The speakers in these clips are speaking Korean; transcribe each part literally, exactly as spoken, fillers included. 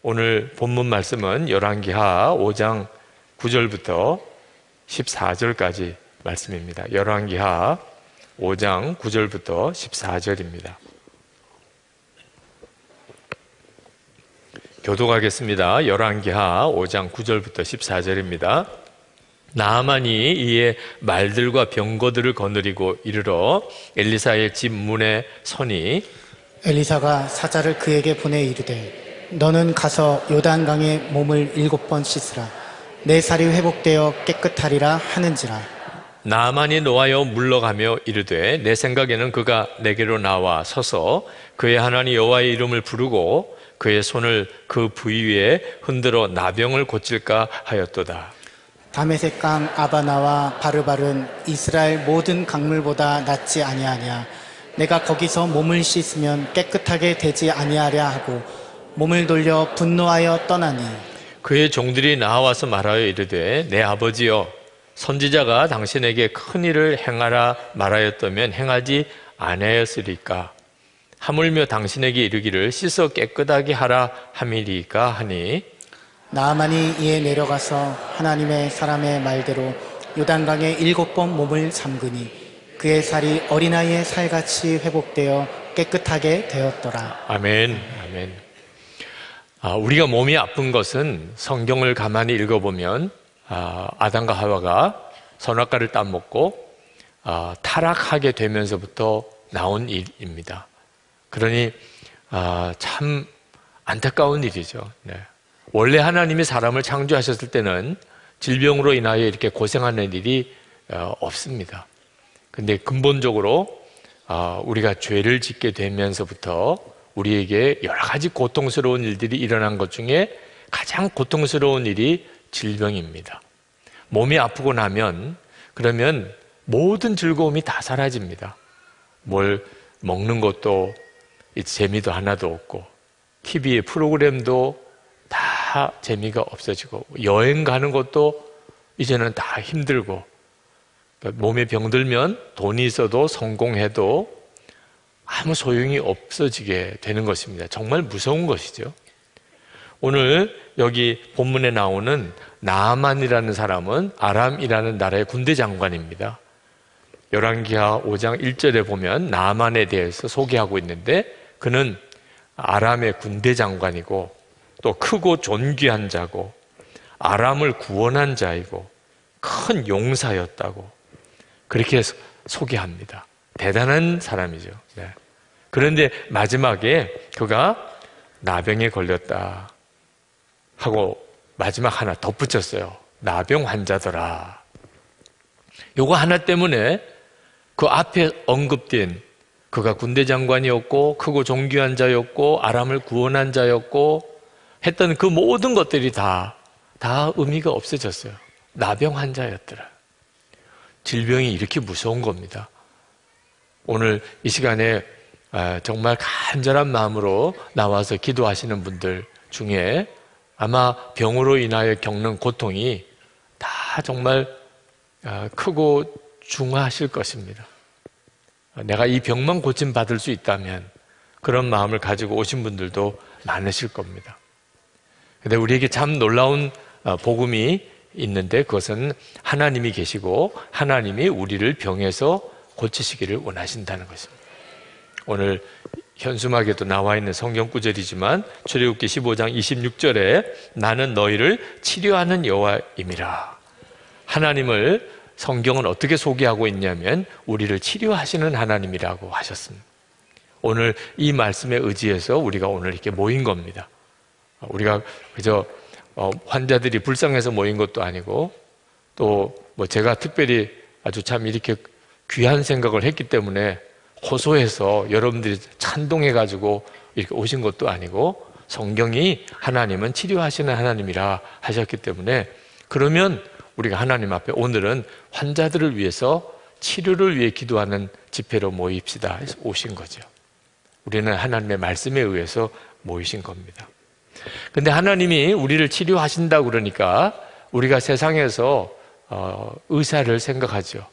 오늘 본문 말씀은 열왕기하 오 장 구 절부터 십사 절까지 말씀입니다. 열왕기하 오 장 구 절부터 십사 절입니다. 교독하겠습니다. 열왕기하 오 장 구 절부터 십사 절입니다. 나아만이 이에 말들과 병거들을 거느리고 이르러 엘리사의 집 문에 서니 엘리사가 사자를 그에게 보내 이르되 너는 가서 요단강에 몸을 일곱 번 씻으라. 내 살이 회복되어 깨끗하리라 하는지라. 나아만이 노하여 물러가며 이르되 내 생각에는 그가 내게로 나와 서서 그의 하나님 여호와의 이름을 부르고 그의 손을 그 부위 위에 흔들어 나병을 고칠까 하였도다. 다메섹 강 아바나와 바르발은 이스라엘 모든 강물보다 낫지 아니하냐. 내가 거기서 몸을 씻으면 깨끗하게 되지 아니하랴 하고 몸을 돌려 분노하여 떠나니 그의 종들이 나와서 말하여 이르되 내 아버지여 선지자가 당신에게 큰 일을 행하라 말하였다면 행하지 아니하였으리까. 하물며 당신에게 이르기를 씻어 깨끗하게 하라 함이리까 하니 나아만이 이에 내려가서 하나님의 사람의 말대로 요단강에 일곱 번 몸을 잠그니 그의 살이 어린아이의 살같이 회복되어 깨끗하게 되었더라. 아멘. 아멘. 아, 우리가 몸이 아픈 것은 성경을 가만히 읽어보면 아, 아담과 하와가 선악과를 따먹고 아, 타락하게 되면서부터 나온 일입니다. 그러니 아, 참 안타까운 일이죠. 네. 원래 하나님이 사람을 창조하셨을 때는 질병으로 인하여 이렇게 고생하는 일이 어, 없습니다. 근데 근본적으로 어, 우리가 죄를 짓게 되면서부터 우리에게 여러 가지 고통스러운 일들이 일어난 것 중에 가장 고통스러운 일이 질병입니다. 몸이 아프고 나면 그러면 모든 즐거움이 다 사라집니다. 뭘 먹는 것도 재미도 하나도 없고 티비의 프로그램도 다 재미가 없어지고 여행 가는 것도 이제는 다 힘들고 몸에 병들면 돈이 있어도 성공해도 아무 소용이 없어지게 되는 것입니다. 정말 무서운 것이죠. 오늘 여기 본문에 나오는 나아만이라는 사람은 아람이라는 나라의 군대 장관입니다. 열왕기하 오 장 일 절에 보면 나아만에 대해서 소개하고 있는데 그는 아람의 군대 장관이고 또 크고 존귀한 자고 아람을 구원한 자이고 큰 용사였다고 그렇게 소개합니다. 대단한 사람이죠. 네. 그런데 마지막에 그가 나병에 걸렸다 하고 마지막 하나 덧붙였어요. 나병 환자더라. 요거 하나 때문에 그 앞에 언급된 그가 군대 장관이었고 크고 존귀한 자였고 아람을 구원한 자였고 했던 그 모든 것들이 다, 다 의미가 없어졌어요. 나병 환자였더라. 질병이 이렇게 무서운 겁니다. 오늘 이 시간에 정말 간절한 마음으로 나와서 기도하시는 분들 중에 아마 병으로 인하여 겪는 고통이 다 정말 크고 중하실 것입니다. 내가 이 병만 고침받을 수 있다면 그런 마음을 가지고 오신 분들도 많으실 겁니다. 근데 우리에게 참 놀라운 복음이 있는데 그것은 하나님이 계시고 하나님이 우리를 병에서 고치시기를 원하신다는 것입니다. 오늘 현수막에도 나와 있는 성경 구절이지만 출애굽기 십오 장 이십육 절에 나는 너희를 치료하는 여호와임이라. 하나님을 성경은 어떻게 소개하고 있냐면 우리를 치료하시는 하나님이라고 하셨습니다. 오늘 이 말씀에 의지해서 우리가 오늘 이렇게 모인 겁니다. 우리가 그저 환자들이 불쌍해서 모인 것도 아니고 또 뭐 제가 특별히 아주 참 이렇게 귀한 생각을 했기 때문에 호소해서 여러분들이 찬동해가지고 이렇게 오신 것도 아니고 성경이 하나님은 치료하시는 하나님이라 하셨기 때문에 그러면 우리가 하나님 앞에 오늘은 환자들을 위해서 치료를 위해 기도하는 집회로 모입시다 해서 오신 거죠. 우리는 하나님의 말씀에 의해서 모이신 겁니다. 근데 하나님이 우리를 치료하신다고 그러니까 우리가 세상에서 어, 의사를 생각하죠.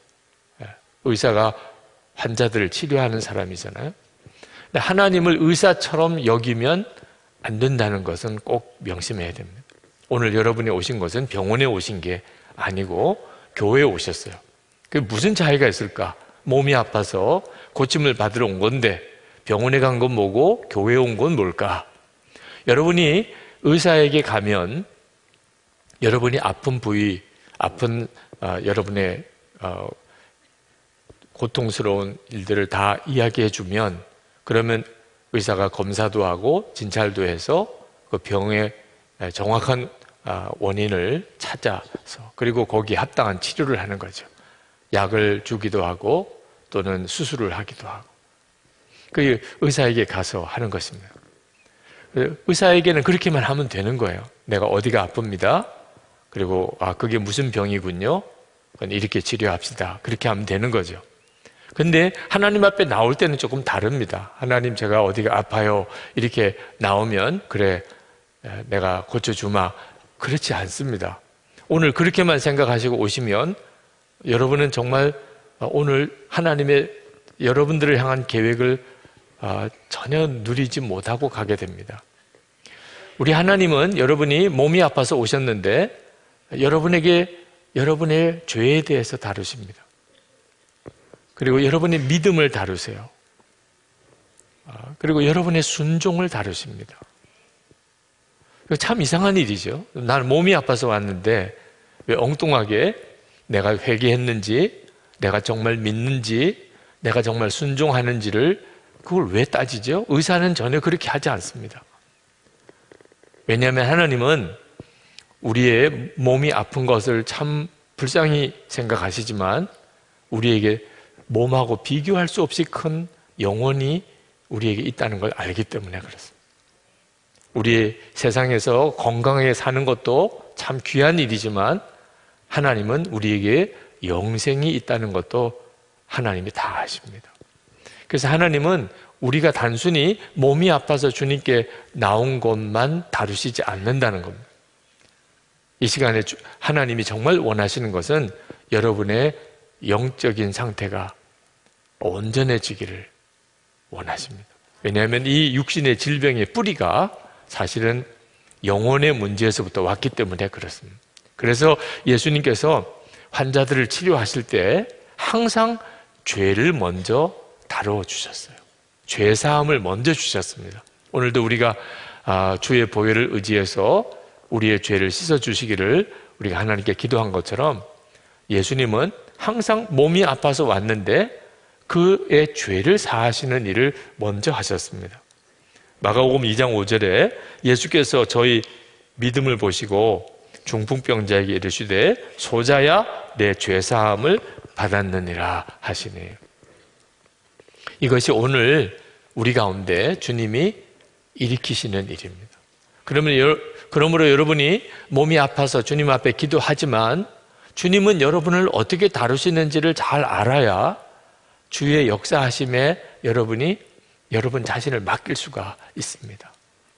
의사가 환자들을 치료하는 사람이잖아요. 근데 하나님을 의사처럼 여기면 안 된다는 것은 꼭 명심해야 됩니다. 오늘 여러분이 오신 것은 병원에 오신 게 아니고 교회에 오셨어요. 그 무슨 차이가 있을까? 몸이 아파서 고침을 받으러 온 건데 병원에 간 건 뭐고 교회에 온 건 뭘까? 여러분이 의사에게 가면 여러분이 아픈 부위, 아픈 어, 여러분의 어, 고통스러운 일들을 다 이야기해 주면 그러면 의사가 검사도 하고 진찰도 해서 그 병의 정확한 원인을 찾아서 그리고 거기에 합당한 치료를 하는 거죠. 약을 주기도 하고 또는 수술을 하기도 하고 그 의사에게 가서 하는 것입니다. 의사에게는 그렇게만 하면 되는 거예요. 내가 어디가 아픕니다. 그리고 아 그게 무슨 병이군요. 이렇게 치료합시다. 그렇게 하면 되는 거죠. 근데 하나님 앞에 나올 때는 조금 다릅니다. 하나님 제가 어디가 아파요. 이렇게 나오면 그래 내가 고쳐주마. 그렇지 않습니다. 오늘 그렇게만 생각하시고 오시면 여러분은 정말 오늘 하나님의 여러분들을 향한 계획을 전혀 누리지 못하고 가게 됩니다. 우리 하나님은 여러분이 몸이 아파서 오셨는데 여러분에게 여러분의 죄에 대해서 다루십니다. 그리고 여러분의 믿음을 다루세요. 그리고 여러분의 순종을 다루십니다. 참 이상한 일이죠. 나는 몸이 아파서 왔는데 왜 엉뚱하게 내가 회개했는지, 내가 정말 믿는지, 내가 정말 순종하는지를 그걸 왜 따지죠? 의사는 전혀 그렇게 하지 않습니다. 왜냐하면 하나님은 우리의 몸이 아픈 것을 참 불쌍히 생각하시지만 우리에게 몸하고 비교할 수 없이 큰 영혼이 우리에게 있다는 걸 알기 때문에 그렇습니다. 우리 세상에서 건강하게 사는 것도 참 귀한 일이지만 하나님은 우리에게 영생이 있다는 것도 하나님이 다 아십니다. 그래서 하나님은 우리가 단순히 몸이 아파서 주님께 나온 것만 다루시지 않는다는 겁니다. 이 시간에 하나님이 정말 원하시는 것은 여러분의 영적인 상태가 온전해지기를 원하십니다. 왜냐하면 이 육신의 질병의 뿌리가 사실은 영혼의 문제에서부터 왔기 때문에 그렇습니다. 그래서 예수님께서 환자들을 치료하실 때 항상 죄를 먼저 다뤄주셨어요. 죄사함을 먼저 주셨습니다. 오늘도 우리가 주의 보혈을 의지해서 우리의 죄를 씻어주시기를 우리가 하나님께 기도한 것처럼 예수님은 항상 몸이 아파서 왔는데 그의 죄를 사하시는 일을 먼저 하셨습니다. 마가복음 이 장 오 절에 예수께서 저희 믿음을 보시고 중풍병자에게 이르시되 소자야 내 죄사함을 받았느니라 하시네요. 이것이 오늘 우리 가운데 주님이 일으키시는 일입니다. 그러면 그러므로 여러분이 몸이 아파서 주님 앞에 기도하지만 주님은 여러분을 어떻게 다루시는지를 잘 알아야 주의 역사하심에 여러분이 여러분 자신을 맡길 수가 있습니다.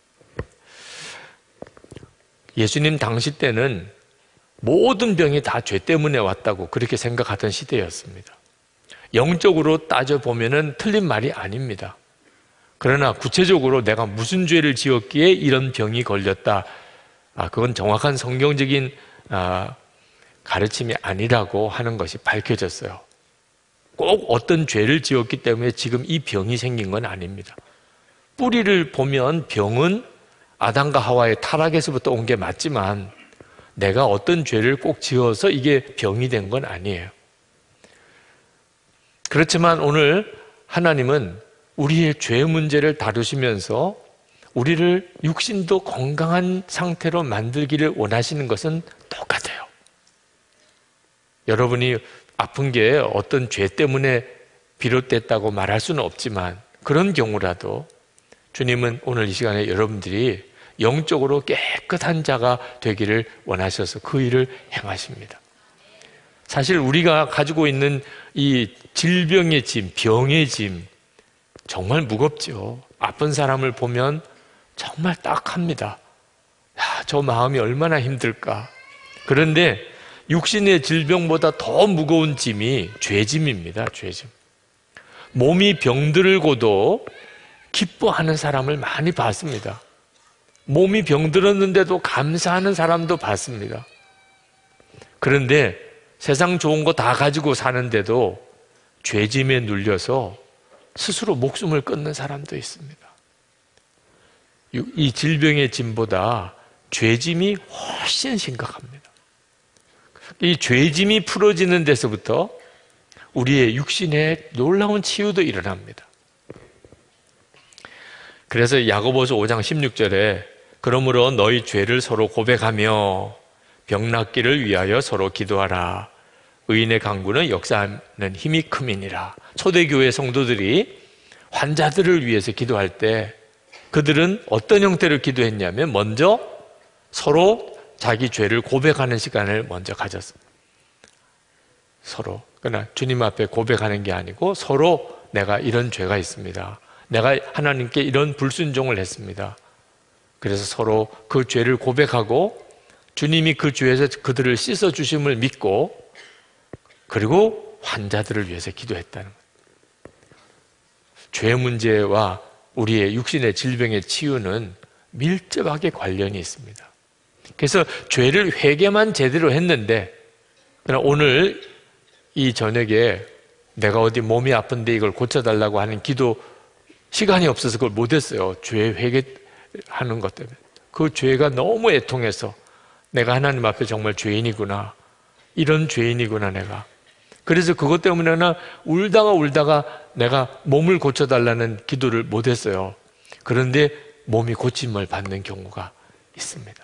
예수님 당시 때는 모든 병이 다 죄 때문에 왔다고 그렇게 생각하던 시대였습니다. 영적으로 따져보면 틀린 말이 아닙니다. 그러나 구체적으로 내가 무슨 죄를 지었기에 이런 병이 걸렸다. 아, 그건 정확한 성경적인 아, 가르침이 아니라고 하는 것이 밝혀졌어요. 꼭 어떤 죄를 지었기 때문에 지금 이 병이 생긴 건 아닙니다. 뿌리를 보면 병은 아담과 하와의 타락에서부터 온 게 맞지만 내가 어떤 죄를 꼭 지어서 이게 병이 된 건 아니에요. 그렇지만 오늘 하나님은 우리의 죄 문제를 다루시면서 우리를 육신도 건강한 상태로 만들기를 원하시는 것은 똑같아요. 여러분이 아픈 게 어떤 죄 때문에 비롯됐다고 말할 수는 없지만 그런 경우라도 주님은 오늘 이 시간에 여러분들이 영적으로 깨끗한 자가 되기를 원하셔서 그 일을 행하십니다. 사실 우리가 가지고 있는 이 질병의 짐, 병의 짐 정말 무겁죠. 아픈 사람을 보면 정말 딱합니다. 야, 저 마음이 얼마나 힘들까. 그런데 육신의 질병보다 더 무거운 짐이 죄짐입니다. 죄짐. 몸이 병들고도 기뻐하는 사람을 많이 봤습니다. 몸이 병들었는데도 감사하는 사람도 봤습니다. 그런데 세상 좋은 거 다 가지고 사는데도 죄짐에 눌려서 스스로 목숨을 끊는 사람도 있습니다. 이 질병의 짐보다 죄짐이 훨씬 심각합니다. 이 죄짐이 풀어지는 데서부터 우리의 육신에 놀라운 치유도 일어납니다. 그래서 야고보서 오 장 십육 절에 그러므로 너희 죄를 서로 고백하며 병 낫기를 위하여 서로 기도하라. 의인의 강구는 역사하는 힘이 큼이니라. 초대교회 성도들이 환자들을 위해서 기도할 때 그들은 어떤 형태로 기도했냐면 먼저 서로 자기 죄를 고백하는 시간을 먼저 가졌습니다. 서로. 그러나 주님 앞에 고백하는 게 아니고 서로 내가 이런 죄가 있습니다. 내가 하나님께 이런 불순종을 했습니다. 그래서 서로 그 죄를 고백하고 주님이 그 죄에서 그들을 씻어주심을 믿고 그리고 환자들을 위해서 기도했다는 거예요. 죄 문제와 우리의 육신의 질병의 치유는 밀접하게 관련이 있습니다. 그래서 죄를 회개만 제대로 했는데 그러나 오늘 이 저녁에 내가 어디 몸이 아픈데 이걸 고쳐달라고 하는 기도 시간이 없어서 그걸 못했어요. 죄 회개하는 것 때문에. 그 죄가 너무 애통해서 내가 하나님 앞에 정말 죄인이구나. 이런 죄인이구나 내가. 그래서 그것 때문에나 울다가 울다가 내가 몸을 고쳐달라는 기도를 못했어요. 그런데 몸이 고침을 받는 경우가 있습니다.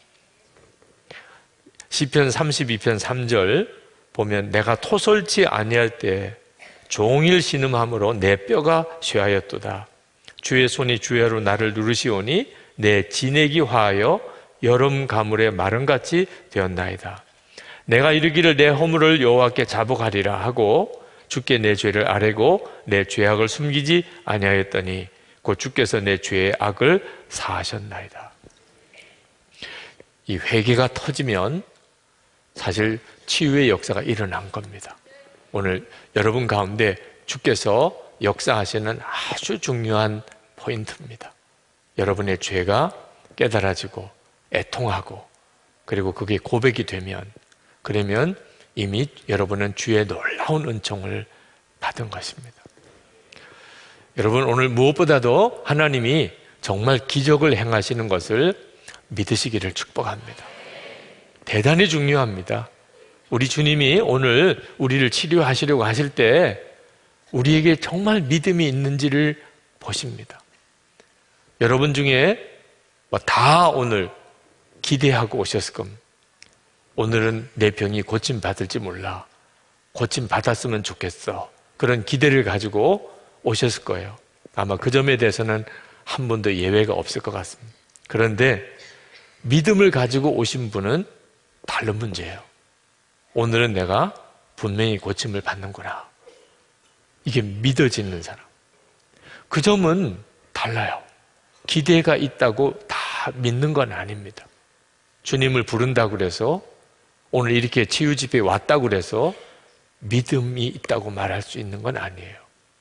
시편 삼십이 편 삼 절 보면 내가 토설치 아니할 때 종일 신음함으로 내 뼈가 쇠하였도다. 주의 손이 주야로 나를 누르시오니 내 진액이 화하여 여름 가물의 마름같이 되었나이다. 내가 이르기를 내 허물을 여호와께 자복하리라 하고 주께 내 죄를 아뢰고 내 죄악을 숨기지 아니하였더니 곧 주께서 내 죄의 악을 사하셨나이다. 이 회개가 터지면 사실 치유의 역사가 일어난 겁니다. 오늘 여러분 가운데 주께서 역사하시는 아주 중요한 포인트입니다. 여러분의 죄가 깨달아지고 애통하고 그리고 그게 고백이 되면 그러면 이미 여러분은 주의 놀라운 은총을 받은 것입니다. 여러분 오늘 무엇보다도 하나님이 정말 기적을 행하시는 것을 믿으시기를 축복합니다. 대단히 중요합니다. 우리 주님이 오늘 우리를 치료하시려고 하실 때 우리에게 정말 믿음이 있는지를 보십니다. 여러분 중에 다 오늘 기대하고 오셨을 겁니다. 오늘은 내 병이 고침 받을지 몰라. 고침 받았으면 좋겠어. 그런 기대를 가지고 오셨을 거예요. 아마 그 점에 대해서는 한 번도 예외가 없을 것 같습니다. 그런데 믿음을 가지고 오신 분은 다른 문제예요. 오늘은 내가 분명히 고침을 받는구나. 이게 믿어지는 사람. 그 점은 달라요. 기대가 있다고 다 믿는 건 아닙니다. 주님을 부른다고 그래서 오늘 이렇게 치유 집회에 왔다고 그래서 믿음이 있다고 말할 수 있는 건 아니에요.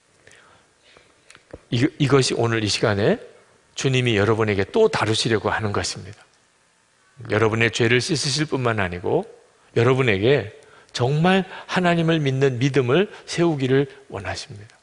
이, 이것이 오늘 이 시간에 주님이 여러분에게 또 다루시려고 하는 것입니다. 여러분의 죄를 씻으실 뿐만 아니고 여러분에게 정말 하나님을 믿는 믿음을 세우기를 원하십니다.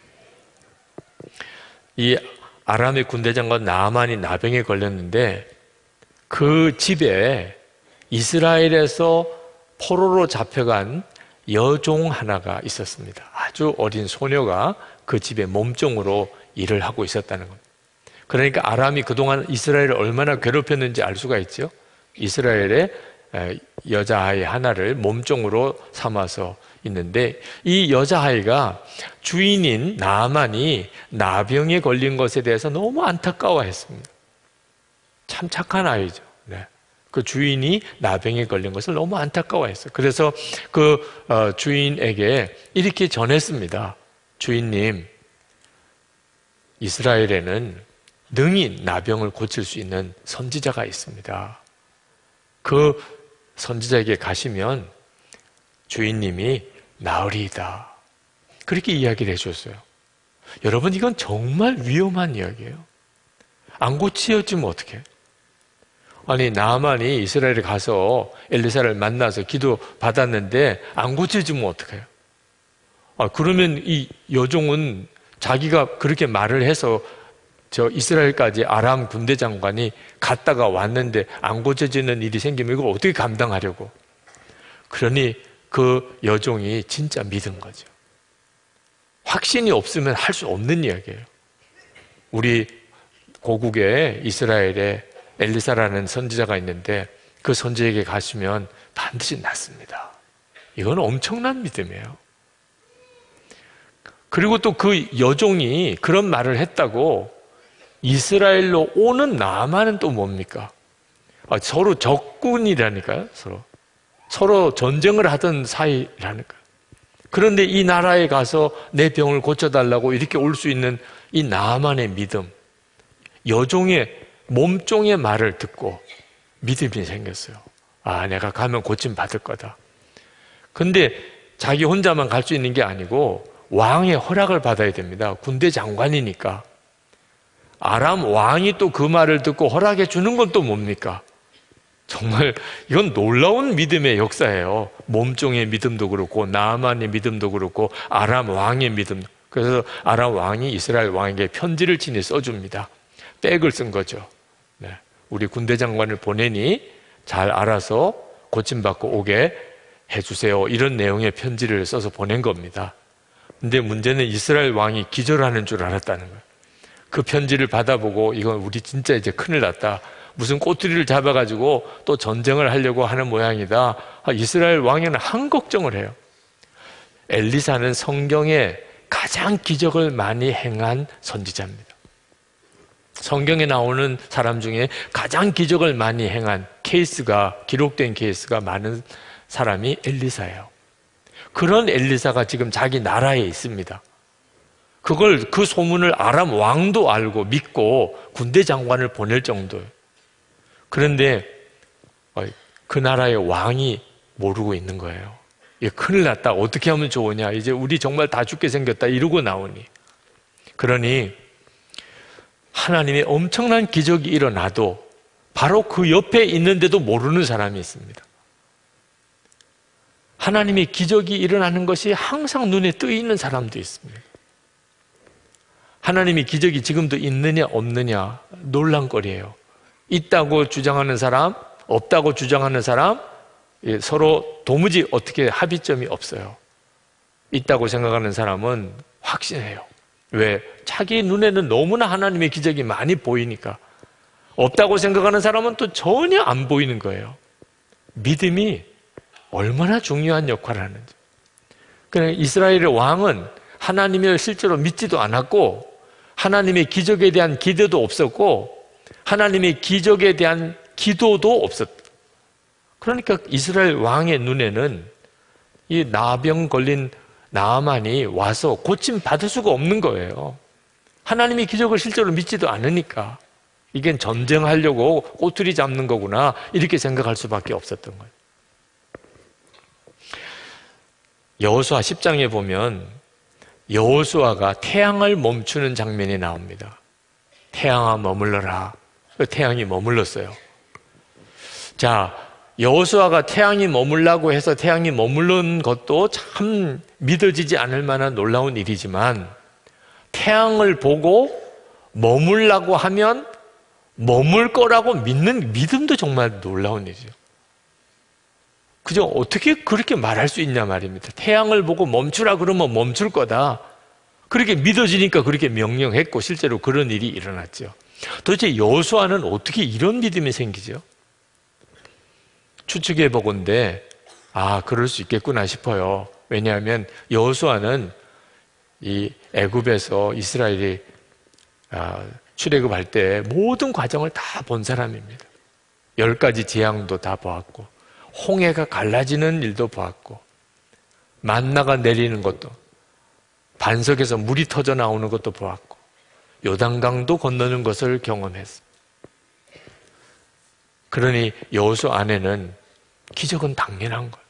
이 아람의 군대장관 나아만이 나병에 걸렸는데 그 집에 이스라엘에서 포로로 잡혀간 여종 하나가 있었습니다. 아주 어린 소녀가 그 집에 몸종으로 일을 하고 있었다는 겁니다. 그러니까 아람이 그동안 이스라엘을 얼마나 괴롭혔는지 알 수가 있죠. 이스라엘의 여자아이 하나를 몸종으로 삼아서 있는데 이 여자아이가 주인인 나아만이 나병에 걸린 것에 대해서 너무 안타까워했습니다. 참 착한 아이죠. 네. 그 주인이 나병에 걸린 것을 너무 안타까워했어요. 그래서 그 주인에게 이렇게 전했습니다. 주인님, 이스라엘에는 능히 나병을 고칠 수 있는 선지자가 있습니다. 그 선지자에게 가시면 주인님이 나으리이다. 그렇게 이야기를 해줬어요. 여러분, 이건 정말 위험한 이야기예요. 안 고치어지면 어떡해? 아니 나아만이 이스라엘에 가서 엘리사를 만나서 기도 받았는데 안 고쳐지면 어떡해요? 아, 그러면 이 여종은 자기가 그렇게 말을 해서 저 이스라엘까지 아람 군대 장관이 갔다가 왔는데 안 고쳐지는 일이 생기면 이걸 어떻게 감당하려고? 그러니 그 여종이 진짜 믿은 거죠. 확신이 없으면 할 수 없는 이야기예요. 우리 고국에 이스라엘에 엘리사라는 선지자가 있는데 그 선지에게 가시면 반드시 낫습니다. 이건 엄청난 믿음이에요. 그리고 또 그 여종이 그런 말을 했다고 이스라엘로 오는 나아만은 또 뭡니까? 아, 서로 적군이라니까요. 서로 서로 전쟁을 하던 사이라니까요. 그런데 이 나라에 가서 내 병을 고쳐달라고 이렇게 올 수 있는 이 나아만의 믿음, 여종의 몸종의 말을 듣고 믿음이 생겼어요. 아, 내가 가면 고침 받을 거다. 근데 자기 혼자만 갈 수 있는 게 아니고 왕의 허락을 받아야 됩니다. 군대 장관이니까. 아람 왕이 또 그 말을 듣고 허락해 주는 건 또 뭡니까? 정말 이건 놀라운 믿음의 역사예요. 몸종의 믿음도 그렇고 나아만의 믿음도 그렇고 아람 왕의 믿음. 그래서 아람 왕이 이스라엘 왕에게 편지를 친히 써줍니다. 백을 쓴 거죠. 네. 우리 군대 장관을 보내니 잘 알아서 고침받고 오게 해주세요. 이런 내용의 편지를 써서 보낸 겁니다. 근데 문제는 이스라엘 왕이 기절하는 줄 알았다는 거예요. 그 편지를 받아보고 이건 우리 진짜 이제 큰일 났다. 무슨 꼬투리를 잡아가지고 또 전쟁을 하려고 하는 모양이다. 이스라엘 왕에는 한 걱정을 해요. 엘리사는 성경에 가장 기적을 많이 행한 선지자입니다. 성경에 나오는 사람 중에 가장 기적을 많이 행한 케이스가, 기록된 케이스가 많은 사람이 엘리사예요. 그런 엘리사가 지금 자기 나라에 있습니다. 그걸, 그 소문을 아람 왕도 알고 믿고 군대 장관을 보낼 정도예요. 그런데 그 나라의 왕이 모르고 있는 거예요. 이게 큰일 났다. 어떻게 하면 좋으냐. 이제 우리 정말 다 죽게 생겼다. 이러고 나오니. 그러니 하나님의 엄청난 기적이 일어나도 바로 그 옆에 있는데도 모르는 사람이 있습니다. 하나님의 기적이 일어나는 것이 항상 눈에 뜨여 있는 사람도 있습니다. 하나님의 기적이 지금도 있느냐 없느냐 논란거리예요. 있다고 주장하는 사람, 없다고 주장하는 사람, 서로 도무지 어떻게 합의점이 없어요. 있다고 생각하는 사람은 확신해요. 왜? 자기 눈에는 너무나 하나님의 기적이 많이 보이니까. 없다고 생각하는 사람은 또 전혀 안 보이는 거예요. 믿음이 얼마나 중요한 역할을 하는지. 그냥 이스라엘의 왕은 하나님을 실제로 믿지도 않았고 하나님의 기적에 대한 기대도 없었고 하나님의 기적에 대한 기도도 없었다. 그러니까 이스라엘 왕의 눈에는 이 나병 걸린 나아만이 와서 고침 받을 수가 없는 거예요. 하나님의 기적을 실제로 믿지도 않으니까 이게 전쟁하려고 꼬투리 잡는 거구나 이렇게 생각할 수밖에 없었던 거예요. 여호수아 십 장에 보면 여호수아가 태양을 멈추는 장면이 나옵니다. 태양아 머물러라. 태양이 머물렀어요. 자, 여호수아가 태양이 머물라고 해서 태양이 머물른 것도 참 믿어지지 않을 만한 놀라운 일이지만 태양을 보고 머물라고 하면 머물 거라고 믿는 믿음도 정말 놀라운 일이죠. 그죠? 어떻게 그렇게 말할 수 있냐 말입니다. 태양을 보고 멈추라 그러면 멈출 거다. 그렇게 믿어지니까 그렇게 명령했고 실제로 그런 일이 일어났죠. 도대체 여호수아는 어떻게 이런 믿음이 생기죠? 추측해 보건대 아 그럴 수 있겠구나 싶어요. 왜냐하면 여호수아는 이 애굽에서 이스라엘이 출애굽할 때 모든 과정을 다 본 사람입니다. 열 가지 재앙도 다 보았고 홍해가 갈라지는 일도 보았고 만나가 내리는 것도 반석에서 물이 터져 나오는 것도 보았고 요단강도 건너는 것을 경험했어. 그러니 여호수아 안에는 기적은 당연한 거예요.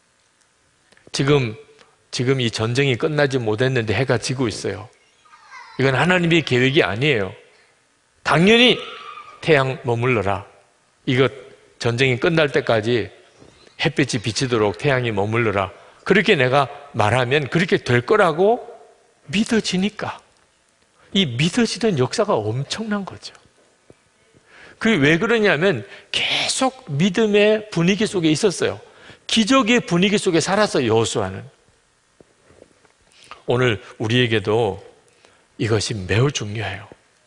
지금 지금 이 전쟁이 끝나지 못했는데 해가 지고 있어요. 이건 하나님의 계획이 아니에요. 당연히 태양 머물러라. 이거 전쟁이 끝날 때까지 햇빛이 비치도록 태양이 머물러라. 그렇게 내가 말하면 그렇게 될 거라고 믿어지니까. 이 믿어지는 역사가 엄청난 거죠. 그게 왜 그러냐면 계속 믿음의 분위기 속에 있었어요. 기적의 분위기 속에 살았어요, 여호수아는. 오늘 우리에게도 이것이 매우 중요해요.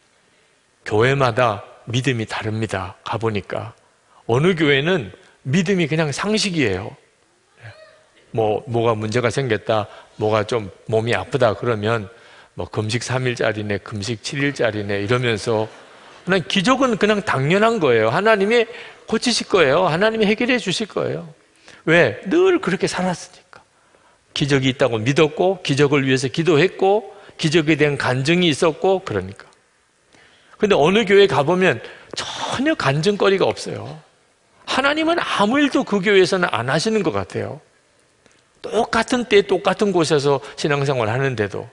교회마다 믿음이 다릅니다. 가보니까 어느 교회는 믿음이 그냥 상식이에요. 뭐 뭐가 문제가 생겼다, 뭐가 좀 몸이 아프다 그러면 뭐 금식 삼 일짜리네, 금식 칠 일짜리네 이러면서 그냥 기적은 그냥 당연한 거예요. 하나님이 고치실 거예요. 하나님이 해결해 주실 거예요. 왜? 늘 그렇게 살았으니까. 기적이 있다고 믿었고, 기적을 위해서 기도했고, 기적에 대한 간증이 있었고, 그러니까. 근데 어느 교회 가보면 전혀 간증거리가 없어요. 하나님은 아무 일도 그 교회에서는 안 하시는 것 같아요. 똑같은 때 똑같은 곳에서 신앙생활 하는데도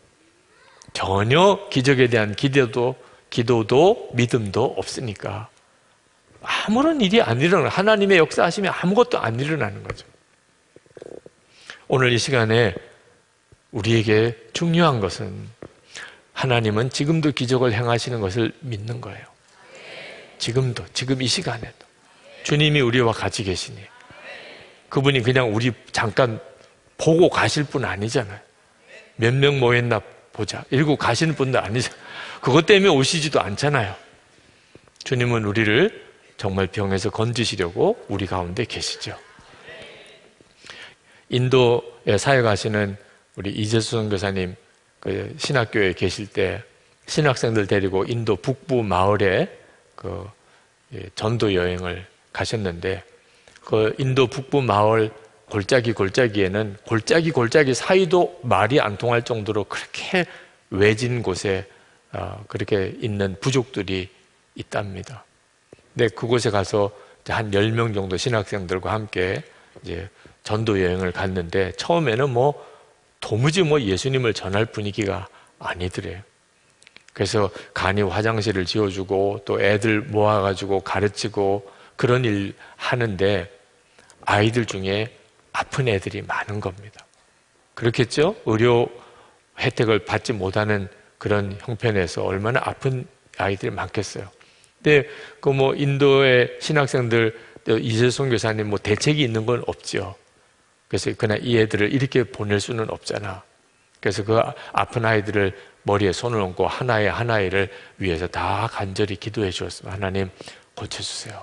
전혀 기적에 대한 기대도, 기도도 믿음도 없으니까 아무런 일이 안 일어나요. 하나님의 역사하시면 아무것도 안 일어나는 거죠. 오늘 이 시간에 우리에게 중요한 것은 하나님은 지금도 기적을 행하시는 것을 믿는 거예요. 지금도, 지금 이 시간에도 주님이 우리와 같이 계시니 그분이 그냥 우리 잠깐 보고 가실 분 아니잖아요. 몇 명 모였나 보자 이러고 가시는 분도 아니잖아요. 그것 때문에 오시지도 않잖아요. 주님은 우리를 정말 병에서 건지시려고 우리 가운데 계시죠. 인도에 사역하시는 우리 이재수 선교사님 그 신학교에 계실 때 신학생들 데리고 인도 북부 마을에 그 전도 여행을 가셨는데 그 인도 북부 마을 골짜기 골짜기에는 골짜기 골짜기 사이도 말이 안 통할 정도로 그렇게 외진 곳에 그렇게 있는 부족들이 있답니다. 근데 그곳에 가서 한 열 명 정도 신학생들과 함께 이제 전도 여행을 갔는데 처음에는 뭐 도무지 뭐 예수님을 전할 분위기가 아니더래요. 그래서 간이 화장실을 지어주고 또 애들 모아가지고 가르치고 그런 일 하는데 아이들 중에 아픈 애들이 많은 겁니다. 그렇겠죠? 의료 혜택을 받지 못하는 그런 형편에서 얼마나 아픈 아이들이 많겠어요. 근데 그 뭐 인도의 신학생들 이재송 교사님 뭐 대책이 있는 건 없죠. 그래서 그냥 이 애들을 이렇게 보낼 수는 없잖아. 그래서 그 아픈 아이들을 머리에 손을 얹고 하나의 하나의를 위해서 다 간절히 기도해 주었습니다. 하나님 고쳐주세요.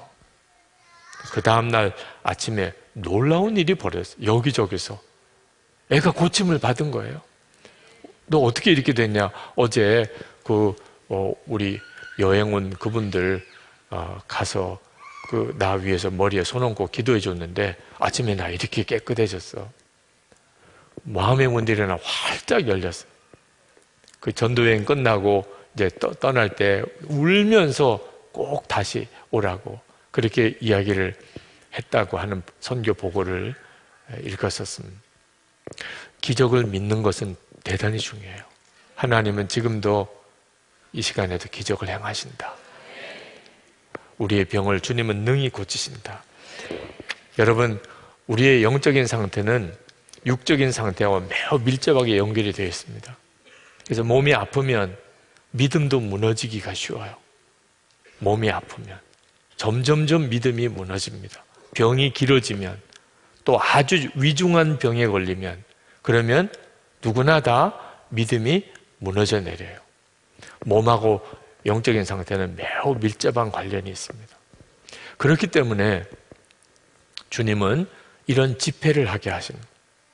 그 다음날 아침에 놀라운 일이 벌어졌어요. 여기저기서 애가 고침을 받은 거예요. 너 어떻게 이렇게 됐냐? 어제 그 어, 우리 여행 온 그분들 어, 가서 그 나 위해서 머리에 손 얹고 기도해 줬는데 아침에 나 이렇게 깨끗해졌어. 마음의 문들이 나 활짝 열렸어요. 그 전도여행 끝나고 이제 떠, 떠날 때 울면서 꼭 다시 오라고 그렇게 이야기를 했다고 하는 선교 보고를 읽었었습니다. 기적을 믿는 것은 대단히 중요해요. 하나님은 지금도 이 시간에도 기적을 행하신다. 우리의 병을 주님은 능히 고치신다. 여러분, 우리의 영적인 상태는 육적인 상태와 매우 밀접하게 연결이 되어 있습니다. 그래서 몸이 아프면 믿음도 무너지기가 쉬워요. 몸이 아프면 점점점 믿음이 무너집니다. 병이 길어지면 또 아주 위중한 병에 걸리면 그러면 누구나 다 믿음이 무너져 내려요. 몸하고 영적인 상태는 매우 밀접한 관련이 있습니다. 그렇기 때문에 주님은 이런 집회를 하게 하십니다.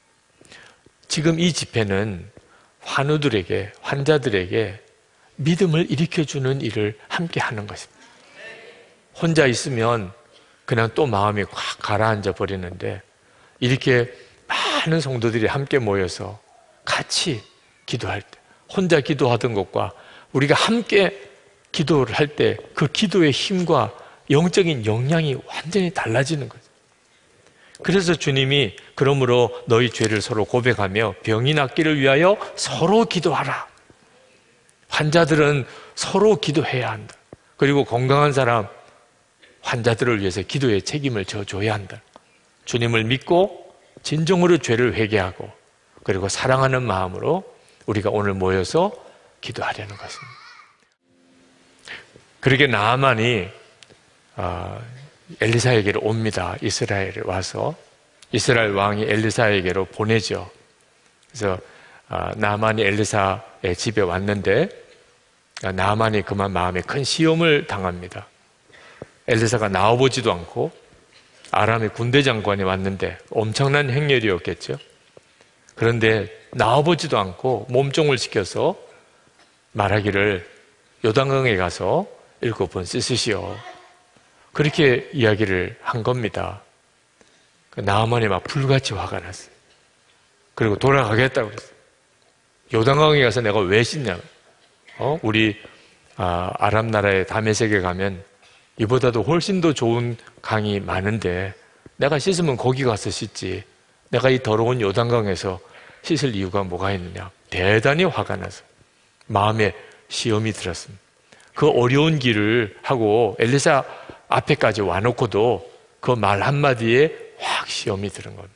지금 이 집회는 환우들에게, 환자들에게 믿음을 일으켜주는 일을 함께 하는 것입니다. 혼자 있으면 그냥 또 마음이 확 가라앉아 버리는데 이렇게 많은 성도들이 함께 모여서 같이 기도할 때, 혼자 기도하던 것과 우리가 함께 기도를 할 때 그 기도의 힘과 영적인 역량이 완전히 달라지는 거죠. 그래서 주님이 그러므로 너희 죄를 서로 고백하며 병이 낫기를 위하여 서로 기도하라. 환자들은 서로 기도해야 한다. 그리고 건강한 사람, 환자들을 위해서 기도의 책임을 져줘야 한다. 주님을 믿고 진정으로 죄를 회개하고 그리고 사랑하는 마음으로 우리가 오늘 모여서 기도하려는 것입니다. 그렇게 나아만이 엘리사에게로 옵니다. 이스라엘에 와서 이스라엘 왕이 엘리사에게로 보내죠. 그래서 나아만이 엘리사의 집에 왔는데 나아만이 그만 마음에 큰 시험을 당합니다. 엘리사가 나와보지도 않고 아람의 군대 장관이 왔는데 엄청난 행렬이었겠죠. 그런데 나와보지도 않고 몸종을 시켜서 말하기를 요단강에 가서 일곱 번 씻으시오. 그렇게 이야기를 한 겁니다. 나아만이 막 불같이 화가 났어요. 그리고 돌아가겠다고 그랬어요. 요단강에 가서 내가 왜 씻냐? 어? 우리 아, 아람 나라의 다메섹에 가면 이보다도 훨씬 더 좋은 강이 많은데 내가 씻으면 거기 가서 씻지. 내가 이 더러운 요단강에서 씻을 이유가 뭐가 있느냐. 대단히 화가 나서 마음에 시험이 들었습니다. 그 어려운 길을 하고 엘리사 앞에까지 와놓고도 그 말 한마디에 확 시험이 들은 겁니다.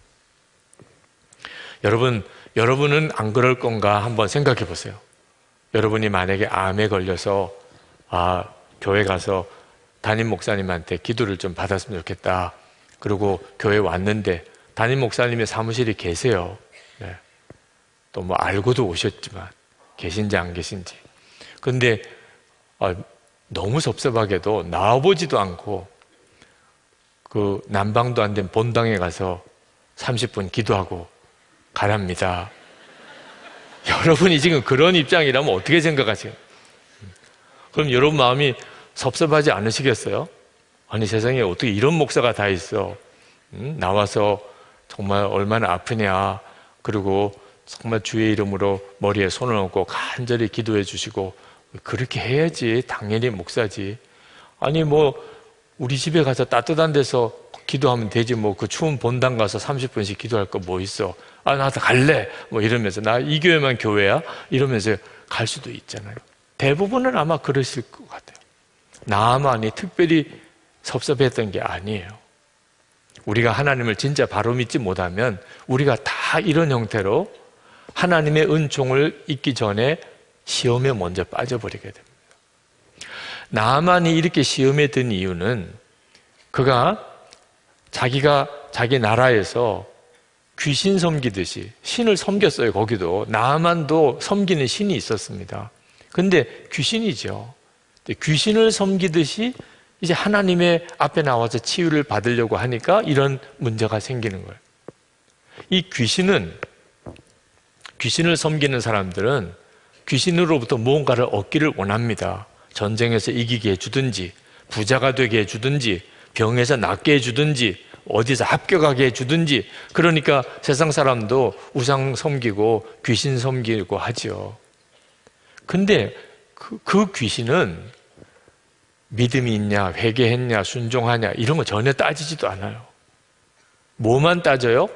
여러분, 여러분은 안 그럴 건가 한번 생각해 보세요. 여러분이 만약에 암에 걸려서 아, 교회 가서 담임 목사님한테 기도를 좀 받았으면 좋겠다. 그리고 교회 왔는데 담임 목사님의 사무실에 계세요. 네. 또 뭐 알고도 오셨지만 계신지 안 계신지. 근데 아, 너무 섭섭하게도 나와보지도 않고 그 난방도 안 된 본당에 가서 삼십 분 기도하고 가랍니다. 여러분이 지금 그런 입장이라면 어떻게 생각하세요? 그럼 여러분 마음이 섭섭하지 않으시겠어요? 아니 세상에 어떻게 이런 목사가 다 있어. 응? 나와서 정말 얼마나 아프냐. 그리고 정말 주의 이름으로 머리에 손을 얹고 간절히 기도해 주시고 그렇게 해야지. 당연히 목사지. 아니 뭐 우리 집에 가서 따뜻한 데서 기도하면 되지. 뭐 그 추운 본당 가서 삼십 분씩 기도할 거 뭐 있어. 아 나 갈래. 뭐 이러면서 나 이 교회만 교회야? 이러면서 갈 수도 있잖아요. 대부분은 아마 그러실 것 같아요. 나만이 특별히 섭섭했던 게 아니에요. 우리가 하나님을 진짜 바로 믿지 못하면 우리가 다 이런 형태로 하나님의 은총을 잊기 전에 시험에 먼저 빠져버리게 됩니다. 나만이 이렇게 시험에 든 이유는 그가 자기가 자기 나라에서 귀신 섬기듯이 신을 섬겼어요. 거기도 나만도 섬기는 신이 있었습니다. 근데 귀신이죠. 귀신을 섬기듯이 이제 하나님의 앞에 나와서 치유를 받으려고 하니까 이런 문제가 생기는 거예요. 이 귀신은 귀신을 섬기는 사람들은 귀신으로부터 무언가를 얻기를 원합니다. 전쟁에서 이기게 해주든지 부자가 되게 해주든지 병에서 낫게 해주든지 어디서 합격하게 해주든지. 그러니까 세상 사람도 우상 섬기고 귀신 섬기고 하죠. 근데 그, 그 귀신은 믿음이 있냐, 회개했냐, 순종하냐 이런 거 전혀 따지지도 않아요. 뭐만 따져요?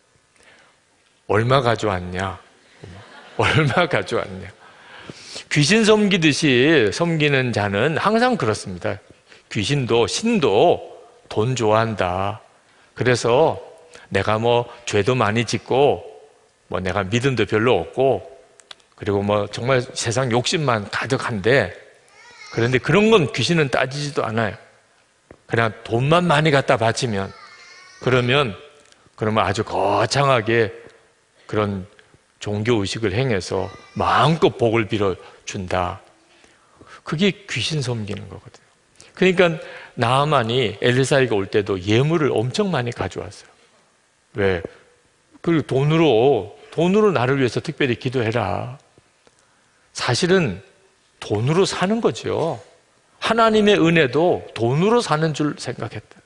얼마 가져왔냐, 얼마 가져왔냐. 귀신 섬기듯이 섬기는 자는 항상 그렇습니다. 귀신도 신도 돈 좋아한다. 그래서 내가 뭐 죄도 많이 짓고 뭐 내가 믿음도 별로 없고 그리고 뭐 정말 세상 욕심만 가득한데 그런데 그런 건 귀신은 따지지도 않아요. 그냥 돈만 많이 갖다 바치면 그러면 그러면 아주 거창하게 그런 종교의식을 행해서 마음껏 복을 빌어준다. 그게 귀신 섬기는 거거든요. 그러니까 나아만이 엘리사에게 올 때도 예물을 엄청 많이 가져왔어요. 왜? 그리고 돈으로 돈으로 나를 위해서 특별히 기도해라. 사실은 돈으로 사는 거죠. 하나님의 은혜도 돈으로 사는 줄 생각했다.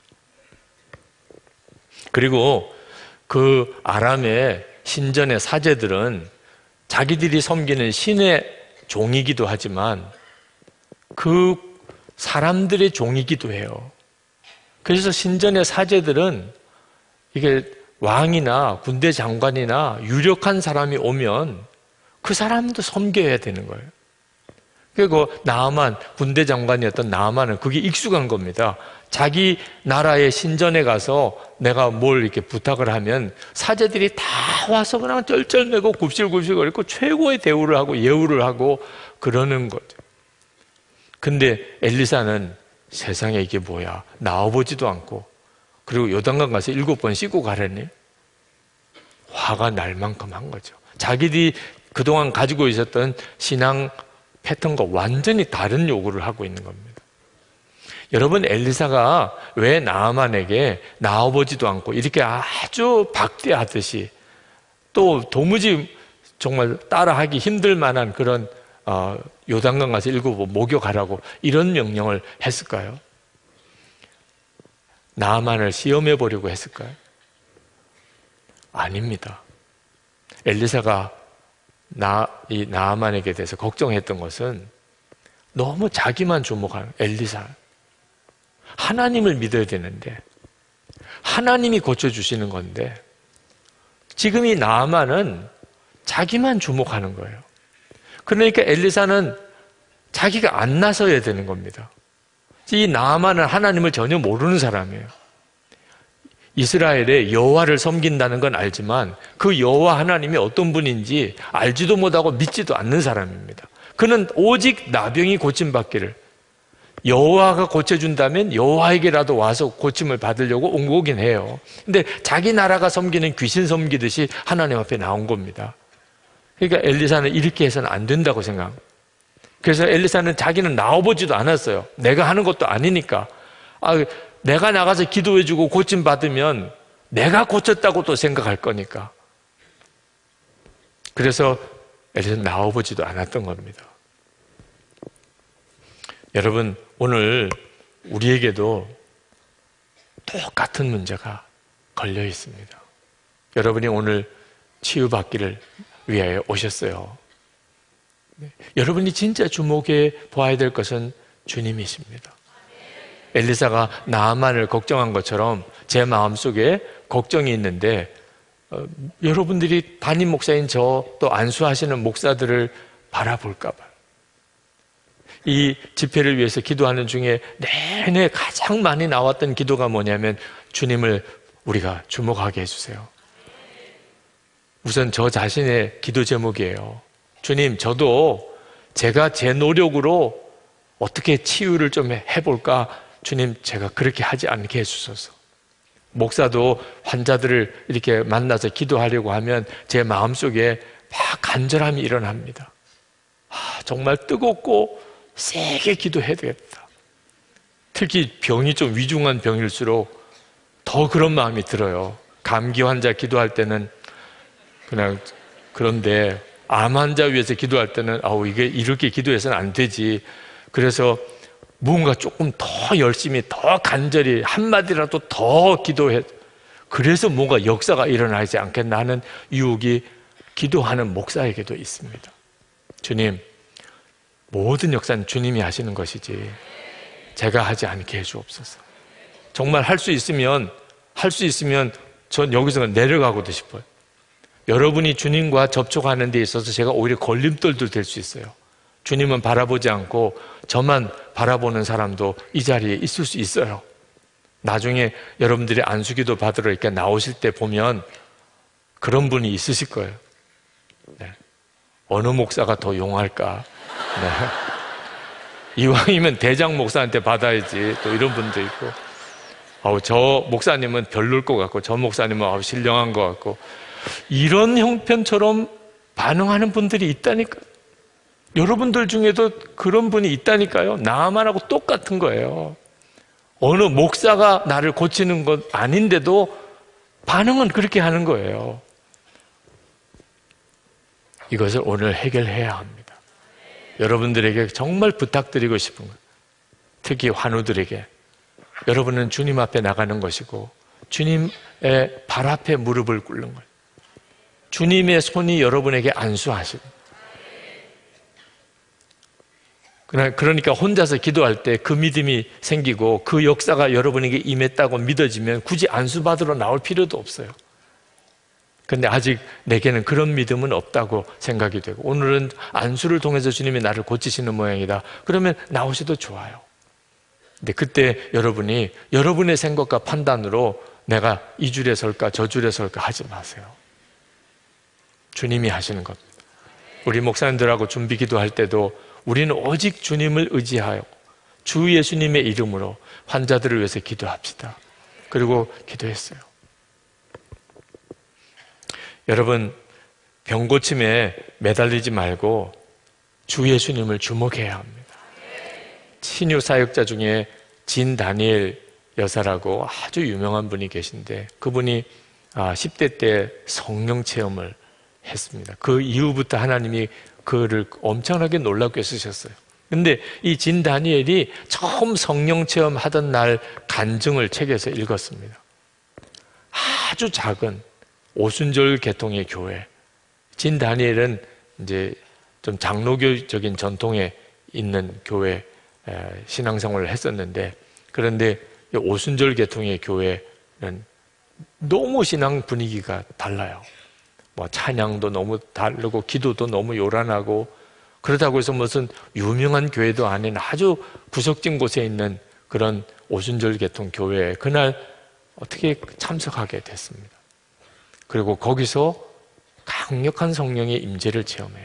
그리고 그 아람의 신전의 사제들은 자기들이 섬기는 신의 종이기도 하지만 그 사람들의 종이기도 해요. 그래서 신전의 사제들은 이게 왕이나 군대 장관이나 유력한 사람이 오면 그 사람도 섬겨야 되는 거예요. 그리고 나아만, 군대 장관이었던 나아만은 그게 익숙한 겁니다. 자기 나라의 신전에 가서 내가 뭘 이렇게 부탁을 하면 사제들이 다 와서 그냥 쩔쩔매고 굽실굽실거리고 최고의 대우를 하고 예우를 하고 그러는 거죠. 근데 엘리사는 세상에 이게 뭐야, 나와보지도 않고, 그리고 요단강 가서 일곱 번 씻고 가라니 화가 날 만큼 한 거죠. 자기들이 그동안 가지고 있었던 신앙 패턴과 완전히 다른 요구를 하고 있는 겁니다. 여러분, 엘리사가 왜 나아만에게 나와보지도 않고 이렇게 아주 박대하듯이, 또 도무지 정말 따라하기 힘들 만한 그런 어, 요단강 가서 일곱 번 목욕하라고 이런 명령을 했을까요? 나아만을 시험해 보려고 했을까요? 아닙니다. 엘리사가 나, 이 나아만에게 대해서 걱정했던 것은 너무 자기만 주목하는 엘리사. 하나님을 믿어야 되는데, 하나님이 고쳐주시는 건데, 지금 이 나아만은 자기만 주목하는 거예요. 그러니까 엘리사는 자기가 안 나서야 되는 겁니다. 이 나아만은 하나님을 전혀 모르는 사람이에요. 이스라엘의 여호와를 섬긴다는 건 알지만 그 여호와 하나님이 어떤 분인지 알지도 못하고 믿지도 않는 사람입니다. 그는 오직 나병이 고침받기를, 여호와가 고쳐준다면 여호와에게라도 와서 고침을 받으려고 온 거긴 해요. 근데 자기 나라가 섬기는 귀신 섬기듯이 하나님 앞에 나온 겁니다. 그러니까 엘리사는 이렇게 해서는 안 된다고 생각합니다. 그래서 엘리사는 자기는 나와보지도 않았어요. 내가 하는 것도 아니니까. 아, 내가 나가서 기도해주고 고침받으면 내가 고쳤다고 또 생각할 거니까. 그래서 엘리사는 나와보지도 않았던 겁니다. 여러분, 오늘 우리에게도 똑같은 문제가 걸려 있습니다. 여러분이 오늘 치유받기를 위하여 오셨어요. 여러분이 진짜 주목해 보아야 될 것은 주님이십니다. 엘리사가 나아만을 걱정한 것처럼 제 마음속에 걱정이 있는데, 어, 여러분들이 담임 목사인 저, 또 안수하시는 목사들을 바라볼까 봐요. 이 집회를 위해서 기도하는 중에 내내 가장 많이 나왔던 기도가 뭐냐면, 주님을 우리가 주목하게 해주세요. 우선 저 자신의 기도 제목이에요. 주님, 저도 제가 제 노력으로 어떻게 치유를 좀 해볼까? 주님, 제가 그렇게 하지 않게 해주소서. 목사도 환자들을 이렇게 만나서 기도하려고 하면 제 마음속에 막 간절함이 일어납니다. 아, 정말 뜨겁고 세게 기도해야 되겠다. 특히 병이 좀 위중한 병일수록 더 그런 마음이 들어요. 감기 환자 기도할 때는 그냥, 그런데 암 환자 위해서 기도할 때는 아우, 이게 이렇게 기도해서는 안 되지. 그래서 뭔가 조금 더 열심히, 더 간절히 한마디라도 더 기도해. 그래서 뭔가 역사가 일어나지 않겠나 하는 유혹이 기도하는 목사에게도 있습니다. 주님, 모든 역사는 주님이 하시는 것이지 제가 하지 않게 해주옵소서. 정말 할 수 있으면 할 수 있으면 전 여기서 내려가고도 싶어요. 여러분이 주님과 접촉하는 데 있어서 제가 오히려 걸림돌도 될 수 있어요. 주님은 바라보지 않고 저만 바라보는 사람도 이 자리에 있을 수 있어요. 나중에 여러분들이 안수기도 받으러 이렇게 나오실 때 보면 그런 분이 있으실 거예요. 네. 어느 목사가 더 용할까? 네. 이왕이면 대장 목사한테 받아야지. 또 이런 분도 있고, 아우, 저 목사님은 별로일 것 같고, 저 목사님은 아우, 신령한 것 같고, 이런 형편처럼 반응하는 분들이 있다니까. 여러분들 중에도 그런 분이 있다니까요. 나만하고 똑같은 거예요. 어느 목사가 나를 고치는 것 아닌데도 반응은 그렇게 하는 거예요. 이것을 오늘 해결해야 합니다. 여러분들에게 정말 부탁드리고 싶은 것, 특히 환우들에게, 여러분은 주님 앞에 나가는 것이고 주님의 발 앞에 무릎을 꿇는 거예요. 주님의 손이 여러분에게 안수하시고, 그러니까 혼자서 기도할 때 그 믿음이 생기고 그 역사가 여러분에게 임했다고 믿어지면 굳이 안수받으러 나올 필요도 없어요. 근데 아직 내게는 그런 믿음은 없다고 생각이 되고, 오늘은 안수를 통해서 주님이 나를 고치시는 모양이다. 그러면 나오셔도 좋아요. 근데 그때 여러분이 여러분의 생각과 판단으로 내가 이 줄에 설까 저 줄에 설까 하지 마세요. 주님이 하시는 겁니다. 우리 목사님들하고 준비 기도할 때도 우리는 오직 주님을 의지하여 주 예수님의 이름으로 환자들을 위해서 기도합시다. 그리고 기도했어요. 여러분, 병 고침에 매달리지 말고 주 예수님을 주목해야 합니다. 신유 사역자 중에 진 다니엘 여사라고 아주 유명한 분이 계신데, 그분이 십 대 때 성령 체험을 했습니다. 그 이후부터 하나님이 그를 엄청나게 놀랍게 쓰셨어요. 근데 이 진 다니엘이 처음 성령 체험하던 날 간증을 책에서 읽었습니다. 아주 작은 오순절 계통의 교회. 진 다니엘은 이제 좀 장로교적인 전통에 있는 교회 신앙생활을 했었는데, 그런데 오순절 계통의 교회는 너무 신앙 분위기가 달라요. 뭐 찬양도 너무 다르고 기도도 너무 요란하고, 그렇다고 해서 무슨 유명한 교회도 아닌 아주 구석진 곳에 있는 그런 오순절 계통 교회에 그날 어떻게 참석하게 됐습니다. 그리고 거기서 강력한 성령의 임재를 체험해요.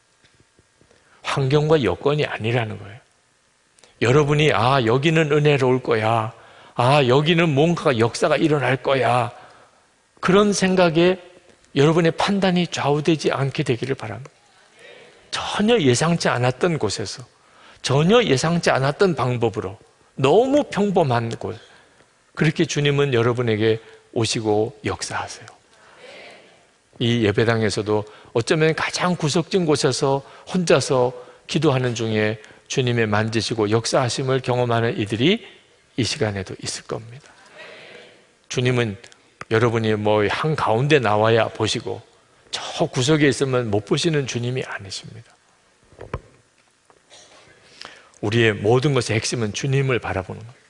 환경과 여건이 아니라는 거예요. 여러분이 아 여기는 은혜로울 거야, 아 여기는 뭔가 역사가 일어날 거야, 그런 생각에 여러분의 판단이 좌우되지 않게 되기를 바랍니다. 전혀 예상치 않았던 곳에서 전혀 예상치 않았던 방법으로 너무 평범한 곳, 그렇게 주님은 여러분에게 오시고 역사하세요. 이 예배당에서도 어쩌면 가장 구석진 곳에서 혼자서 기도하는 중에 주님의 만지시고 역사하심을 경험하는 이들이 이 시간에도 있을 겁니다. 주님은 여러분이 뭐 한가운데 나와야 보시고 저 구석에 있으면 못 보시는 주님이 아니십니다. 우리의 모든 것의 핵심은 주님을 바라보는 거예요.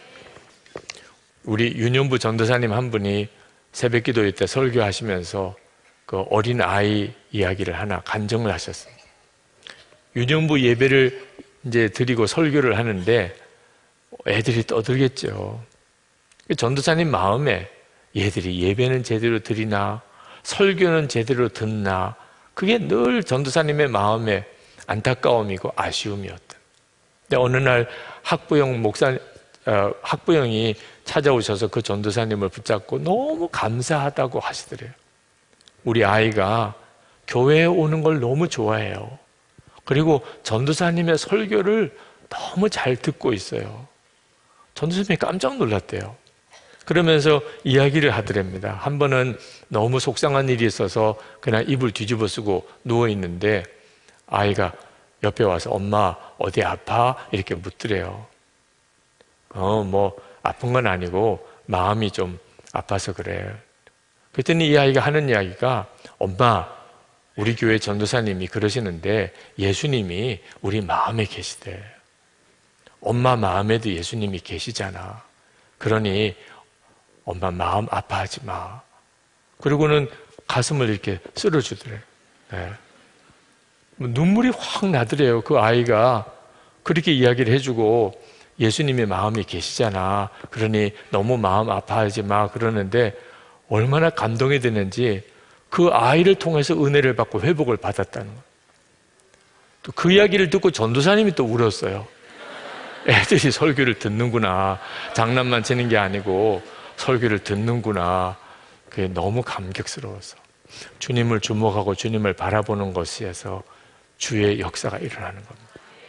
우리 윤영부 전도사님 한 분이 새벽 기도회 때 설교하시면서 그 어린 아이 이야기를 하나 간증을 하셨어요. 윤영부 예배를 이제 드리고 설교를 하는데 애들이 떠들겠죠. 전도사님 마음에 얘들이 예배는 제대로 드리나 설교는 제대로 듣나, 그게 늘 전도사님의 마음에 안타까움이고 아쉬움이었던. 근데 어느 날 학부형 목사 어, 학부형이 찾아오셔서 그 전도사님을 붙잡고 너무 감사하다고 하시더래요. 우리 아이가 교회에 오는 걸 너무 좋아해요. 그리고 전도사님의 설교를 너무 잘 듣고 있어요. 전도사님이 깜짝 놀랐대요. 그러면서 이야기를 하더랍니다. 한 번은 너무 속상한 일이 있어서 그냥 이불 뒤집어 쓰고 누워 있는데 아이가 옆에 와서 엄마 어디 아파? 이렇게 묻더래요. 어, 뭐 아픈 건 아니고 마음이 좀 아파서 그래. 그랬더니 이 아이가 하는 이야기가, 엄마 우리 교회 전도사님이 그러시는데 예수님이 우리 마음에 계시대. 엄마 마음에도 예수님이 계시잖아. 그러니 엄마 마음 아파하지 마. 그리고는 가슴을 이렇게 쓸어주더래요. 네. 눈물이 확 나더래요. 그 아이가 그렇게 이야기를 해주고 예수님의 마음이 계시잖아. 그러니 너무 마음 아파하지 마. 그러는데 얼마나 감동이 되는지 그 아이를 통해서 은혜를 받고 회복을 받았다는 거예요. 또 그 이야기를 듣고 전도사님이 또 울었어요. 애들이 설교를 듣는구나. 장난만 치는 게 아니고 설교를 듣는구나. 그게 너무 감격스러워서 주님을 주목하고 주님을 바라보는 것에서 주의 역사가 일어나는 겁니다.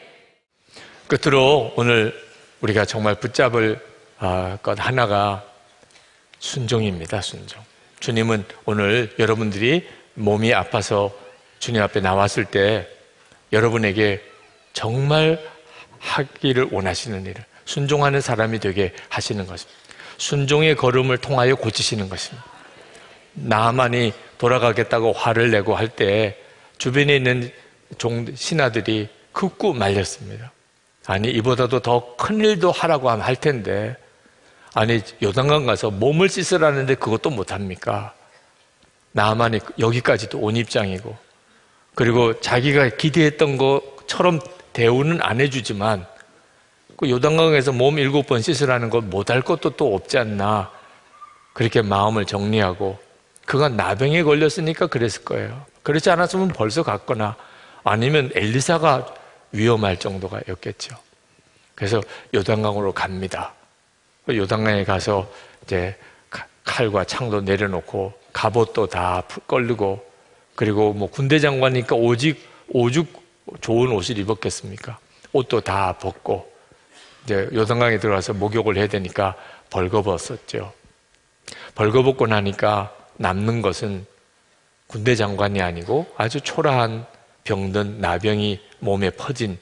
끝으로 오늘 우리가 정말 붙잡을 것 하나가 순종입니다. 순종. 주님은 오늘 여러분들이 몸이 아파서 주님 앞에 나왔을 때 여러분에게 정말 하기를 원하시는 일을, 순종하는 사람이 되게 하시는 것입니다. 순종의 걸음을 통하여 고치시는 것입니다. 나만이 돌아가겠다고 화를 내고 할 때 주변에 있는 종 신하들이 극구 말렸습니다. 아니 이보다도 더 큰 일도 하라고 하면 할 텐데, 아니 요단강 가서 몸을 씻으라는데 그것도 못합니까? 나만이 여기까지도 온 입장이고, 그리고 자기가 기대했던 것처럼 대우는 안 해주지만 그 요단강에서 몸 일곱 번 씻으라는 걸 못할 것도 또 없지 않나, 그렇게 마음을 정리하고, 그가 나병에 걸렸으니까 그랬을 거예요. 그렇지 않았으면 벌써 갔거나 아니면 엘리사가 위험할 정도가 였겠죠. 그래서 요단강으로 갑니다. 요단강에 가서 이제 칼과 창도 내려놓고 갑옷도 다 걸르고, 그리고 뭐 군대 장관이니까 오직 오죽 좋은 옷을 입었겠습니까? 옷도 다 벗고 이제 요단강에 들어가서 목욕을 해야 되니까 벌거벗었죠. 벌거벗고 나니까 남는 것은 군대 장관이 아니고 아주 초라한 병든 나병이 몸에 퍼진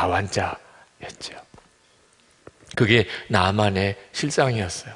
나환자였죠. 그게 나만의 실상이었어요.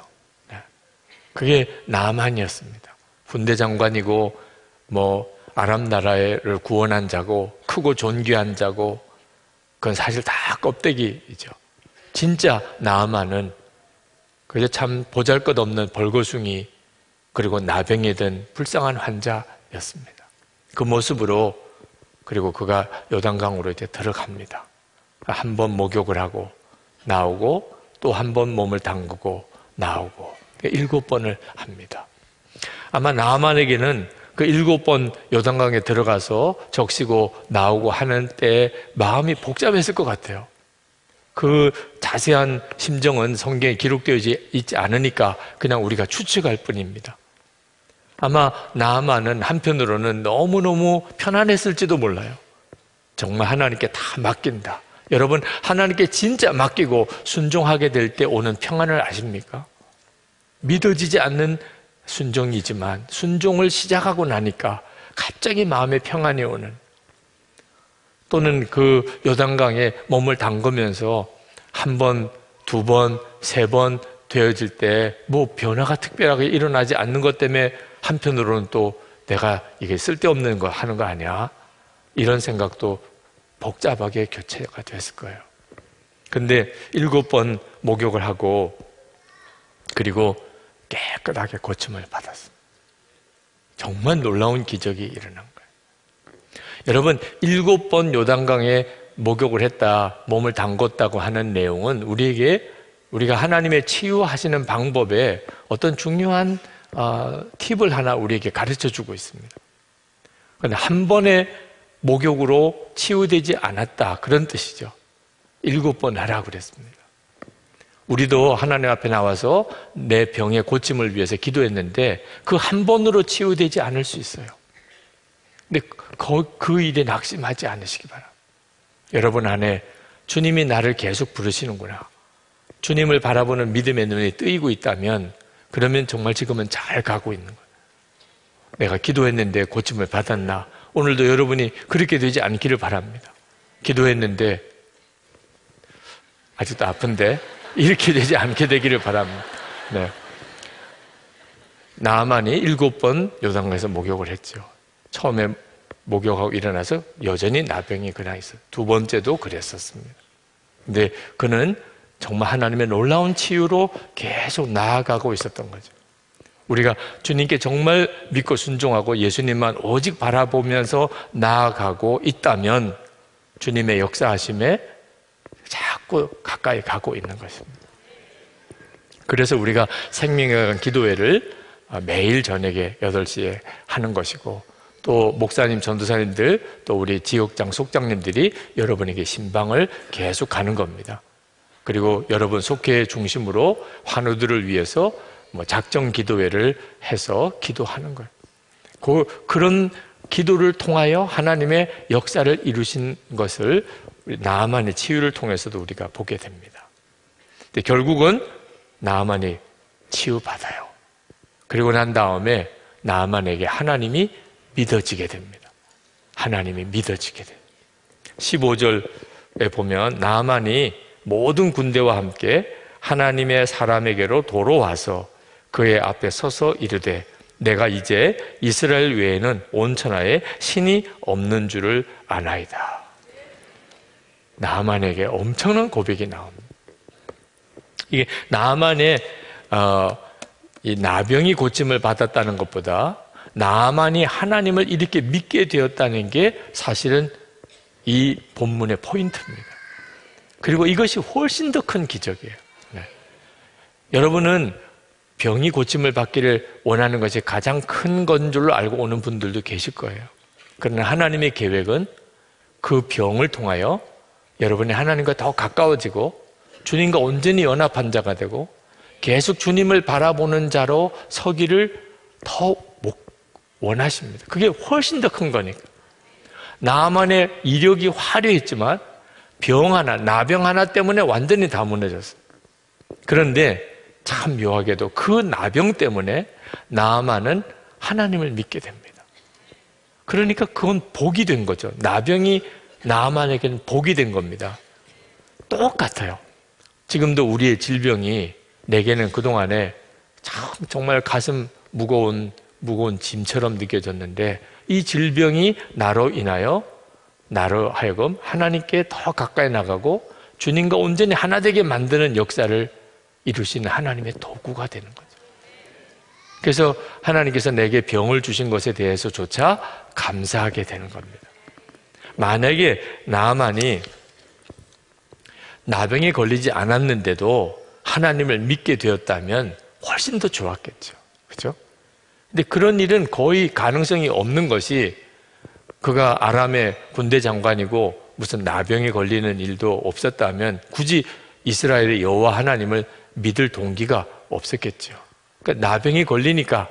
그게 나만이었습니다. 군대 장관이고 뭐 아람 나라를 구원한 자고 크고 존귀한 자고, 그건 사실 다 껍데기이죠. 진짜 나만은 그저 참 보잘것없는 벌거숭이, 그리고 나병이 든 불쌍한 환자였습니다. 그 모습으로 그리고 그가 요단강으로 이제 들어갑니다. 한 번 목욕을 하고 나오고 또 한 번 몸을 담그고 나오고 일곱 번을 합니다. 아마 나만에게는 그 일곱 번 요단강에 들어가서 적시고 나오고 하는 때에 마음이 복잡했을 것 같아요. 그 자세한 심정은 성경에 기록되어 있지 않으니까 그냥 우리가 추측할 뿐입니다. 아마 나만은 한편으로는 너무너무 편안했을지도 몰라요. 정말 하나님께 다 맡긴다. 여러분, 하나님께 진짜 맡기고 순종하게 될 때 오는 평안을 아십니까? 믿어지지 않는 순종이지만 순종을 시작하고 나니까 갑자기 마음에 평안이 오는, 또는 그 요단강에 몸을 담그면서 한 번, 두 번, 세 번 되어질 때 뭐 변화가 특별하게 일어나지 않는 것 때문에 한편으로는 또 내가 이게 쓸데없는 거 하는 거 아니야? 이런 생각도 복잡하게 교체가 됐을 거예요. 근데 일곱 번 목욕을 하고 그리고 깨끗하게 고침을 받았습니다. 정말 놀라운 기적이 일어난 거예요. 여러분, 일곱 번 요단강에 목욕을 했다, 몸을 담궜다고 하는 내용은 우리에게, 우리가 하나님의 치유하시는 방법에 어떤 중요한 어, 팁을 하나 우리에게 가르쳐 주고 있습니다. 그런데 한 번의 목욕으로 치유되지 않았다, 그런 뜻이죠. 일곱 번 하라고 그랬습니다. 우리도 하나님 앞에 나와서 내 병의 고침을 위해서 기도했는데 그 한 번으로 치유되지 않을 수 있어요. 근데 그, 그 일에 낙심하지 않으시기 바랍니다. 여러분 안에 주님이 나를 계속 부르시는구나, 주님을 바라보는 믿음의 눈이 뜨이고 있다면, 그러면 정말 지금은 잘 가고 있는 거예요. 내가 기도했는데 고침을 받았나? 오늘도 여러분이 그렇게 되지 않기를 바랍니다. 기도했는데 아직도 아픈데 이렇게 되지 않게 되기를 바랍니다. 네. 나만이 일곱 번 요단강에서 목욕을 했죠. 처음에 목욕하고 일어나서 여전히 나병이 그냥 있어요. 두 번째도 그랬었습니다. 근데 그는 정말 하나님의 놀라운 치유로 계속 나아가고 있었던 거죠. 우리가 주님께 정말 믿고 순종하고 예수님만 오직 바라보면서 나아가고 있다면 주님의 역사하심에 자꾸 가까이 가고 있는 것입니다. 그래서 우리가 생명의 강 기도회를 매일 저녁에 여덟 시에 하는 것이고, 또 목사님, 전도사님들, 또 우리 지역장 속장님들이 여러분에게 신방을 계속 가는 겁니다. 그리고 여러분 속회 중심으로 환우들을 위해서 뭐 작정 기도회를 해서 기도하는 거예요. 그, 그런 기도를 통하여 하나님의 역사를 이루신 것을 나아만의 치유를 통해서도 우리가 보게 됩니다. 근데 결국은 나아만이 치유받아요. 그리고 난 다음에 나아만에게 하나님이 믿어지게 됩니다. 하나님이 믿어지게 돼요. 십오 절에 보면 나아만이 모든 군대와 함께 하나님의 사람에게로 돌아와서 그의 앞에 서서 이르되 내가 이제 이스라엘 외에는 온 천하에 신이 없는 줄을 아나이다. 나아만에게 엄청난 고백이 나옵니다. 이게 나아만의 어, 이 나병이 고침을 받았다는 것보다 나만이 하나님을 이렇게 믿게 되었다는 게 사실은 이 본문의 포인트입니다. 그리고 이것이 훨씬 더 큰 기적이에요. 네. 여러분은 병이 고침을 받기를 원하는 것이 가장 큰 건 줄로 알고 오는 분들도 계실 거예요. 그러나 하나님의 계획은 그 병을 통하여 여러분이 하나님과 더 가까워지고 주님과 온전히 연합한 자가 되고 계속 주님을 바라보는 자로 서기를 더 원하십니다. 그게 훨씬 더 큰 거니까. 나만의 이력이 화려했지만 병 하나, 나병 하나 때문에 완전히 다 무너졌어요. 그런데 참 묘하게도 그 나병 때문에 나만은 하나님을 믿게 됩니다. 그러니까 그건 복이 된 거죠. 나병이 나만에게는 복이 된 겁니다. 똑같아요. 지금도 우리의 질병이 내게는 그동안에 참 정말 가슴 무거운 무거운 짐처럼 느껴졌는데 이 질병이 나로 인하여 나로 하여금 하나님께 더 가까이 나가고 주님과 온전히 하나 되게 만드는 역사를 이루시는 하나님의 도구가 되는 거죠. 그래서 하나님께서 내게 병을 주신 것에 대해서조차 감사하게 되는 겁니다. 만약에 나만이 나병에 걸리지 않았는데도 하나님을 믿게 되었다면 훨씬 더 좋았겠죠. 그렇죠? 근데 그런 일은 거의 가능성이 없는 것이 그가 아람의 군대 장관이고 무슨 나병에 걸리는 일도 없었다면 굳이 이스라엘의 여호와 하나님을 믿을 동기가 없었겠죠. 그러니까 나병이 걸리니까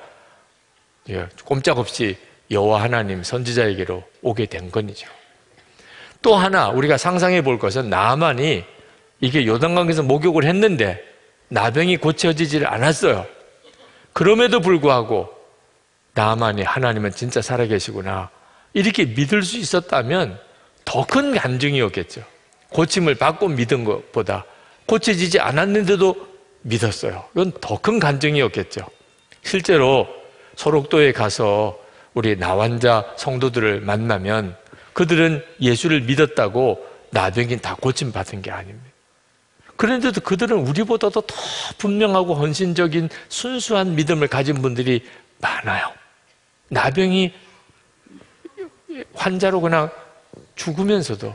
꼼짝없이 여호와 하나님 선지자에게로 오게 된 건이죠. 또 하나 우리가 상상해 볼 것은 나만이 이게 요단강에서 목욕을 했는데 나병이 고쳐지질 않았어요. 그럼에도 불구하고 나만이 하나님은 진짜 살아계시구나 이렇게 믿을 수 있었다면 더 큰 간증이었겠죠. 고침을 받고 믿은 것보다 고쳐지지 않았는데도 믿었어요. 이건 더 큰 간증이었겠죠. 실제로 소록도에 가서 우리 나환자 성도들을 만나면 그들은 예수를 믿었다고 나병이 다 고침받은 게 아닙니다. 그런데도 그들은 우리보다도 더 분명하고 헌신적인 순수한 믿음을 가진 분들이 많아요. 나병이 환자로 그냥 죽으면서도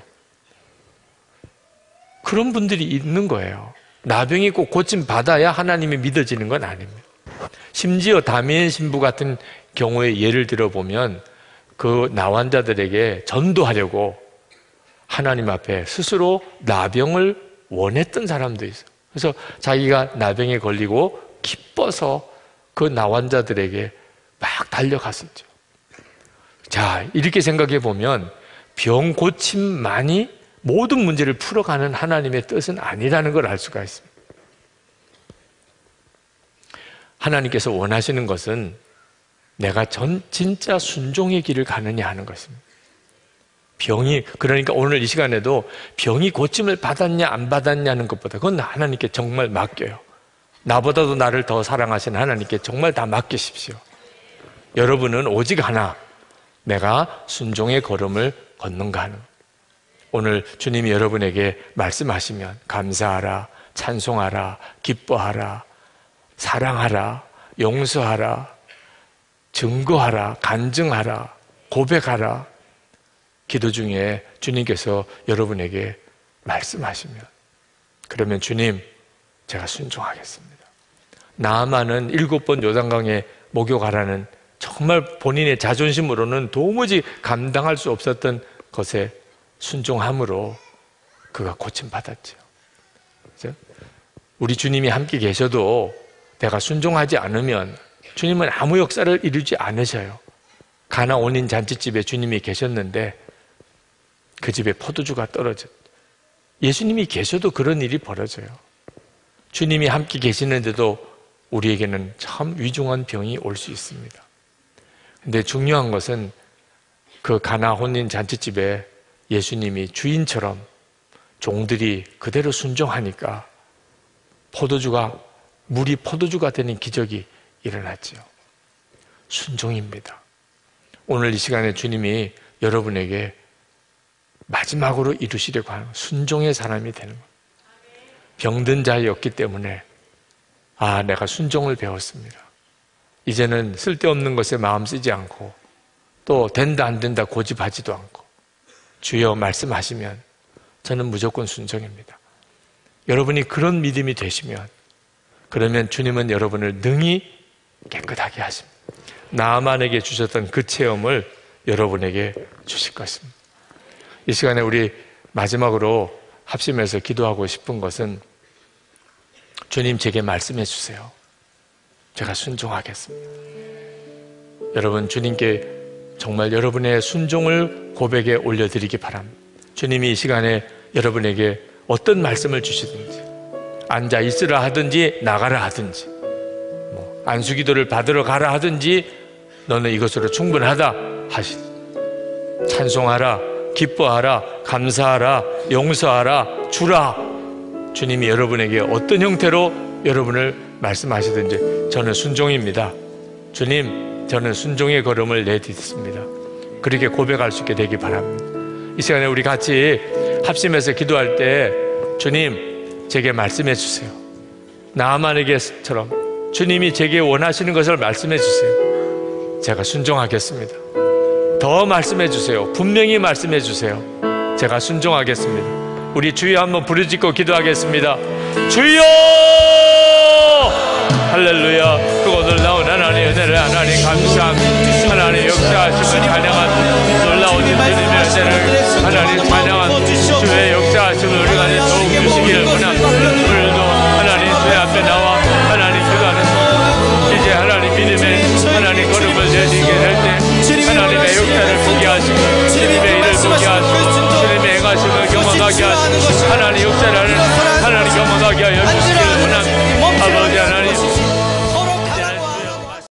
그런 분들이 있는 거예요. 나병이 꼭 고침받아야 하나님이 믿어지는 건 아닙니다. 심지어 다미엘 신부 같은 경우에 예를 들어보면 그 나환자들에게 전도하려고 하나님 앞에 스스로 나병을 원했던 사람도 있어요. 그래서 자기가 나병에 걸리고 기뻐서 그 나환자들에게 막 달려갔었죠. 자, 이렇게 생각해 보면 병 고침만이 모든 문제를 풀어가는 하나님의 뜻은 아니라는 걸 알 수가 있습니다. 하나님께서 원하시는 것은 내가 전 진짜 순종의 길을 가느냐 하는 것입니다. 병이 그러니까 오늘 이 시간에도 병이 고침을 받았냐 안 받았냐는 것보다 그건 하나님께 정말 맡겨요. 나보다도 나를 더 사랑하시는 하나님께 정말 다 맡기십시오. 여러분은 오직 하나, 내가 순종의 걸음을 걷는가 하는. 오늘 주님이 여러분에게 말씀하시면 감사하라, 찬송하라, 기뻐하라, 사랑하라, 용서하라, 증거하라, 간증하라, 고백하라. 기도 중에 주님께서 여러분에게 말씀하시면 그러면 주님, 제가 순종하겠습니다. 나아만은 일곱 번 요단강에 목욕하라는 정말 본인의 자존심으로는 도무지 감당할 수 없었던 것에 순종함으로 그가 고침받았죠. 그렇죠? 우리 주님이 함께 계셔도 내가 순종하지 않으면 주님은 아무 역사를 이루지 않으셔요. 가나 온인 잔치집에 주님이 계셨는데 그 집에 포도주가 떨어졌. 예수님이 계셔도 그런 일이 벌어져요. 주님이 함께 계시는데도 우리에게는 참 위중한 병이 올 수 있습니다. 근데 중요한 것은 그 가나 혼인 잔치집에 예수님이 주인처럼 종들이 그대로 순종하니까 포도주가 물이 포도주가 되는 기적이 일어났지요. 순종입니다. 오늘 이 시간에 주님이 여러분에게 마지막으로 이루시려고 하는 순종의 사람이 되는 것. 병든 자였기 때문에 아, 내가 순종을 배웠습니다. 이제는 쓸데없는 것에 마음 쓰지 않고 또 된다 안 된다 고집하지도 않고 주여 말씀하시면 저는 무조건 순종입니다. 여러분이 그런 믿음이 되시면 그러면 주님은 여러분을 능히 깨끗하게 하십니다. 나만에게 주셨던 그 체험을 여러분에게 주실 것입니다. 이 시간에 우리 마지막으로 합심해서 기도하고 싶은 것은 주님 제게 말씀해 주세요. 제가 순종하겠습니다. 여러분 주님께 정말 여러분의 순종을 고백에 올려드리기 바랍니다. 주님이 이 시간에 여러분에게 어떤 말씀을 주시든지 앉아 있으라 하든지 나가라 하든지 뭐 안수기도를 받으러 가라 하든지 너는 이것으로 충분하다 하시든지 찬송하라 기뻐하라 감사하라 용서하라 주라 주님이 여러분에게 어떤 형태로 여러분을 말씀하시든지 저는 순종입니다. 주님 저는 순종의 걸음을 내딛습니다. 그렇게 고백할 수 있게 되기 바랍니다. 이 시간에 우리 같이 합심해서 기도할 때 주님 제게 말씀해 주세요. 나아만에게처럼 주님이 제게 원하시는 것을 말씀해 주세요. 제가 순종하겠습니다. 더 말씀해 주세요. 분명히 말씀해 주세요. 제가 순종하겠습니다. 우리 주여 한번 부르짖고 기도하겠습니다. 주여! 할렐루야. 그고 놀라운 하나님의 은혜를 하나님 감사합니다. 하나님 역사하심을 찬양한 놀라운 주님의 은혜를 하나님 찬양한 주의 역사하심을 우리가 더욱 주시기를 원합니다. 오늘도 하나님 주의 앞에 나와 하나님 기도하는 이제 하나님 믿음의 하나님 걸음을 내딛게 될 때 하나님의 역사를 보게 하시고 주님의 일을 보게 하시고 주님의 행하심을 경험하게 하시고 하나님 역사를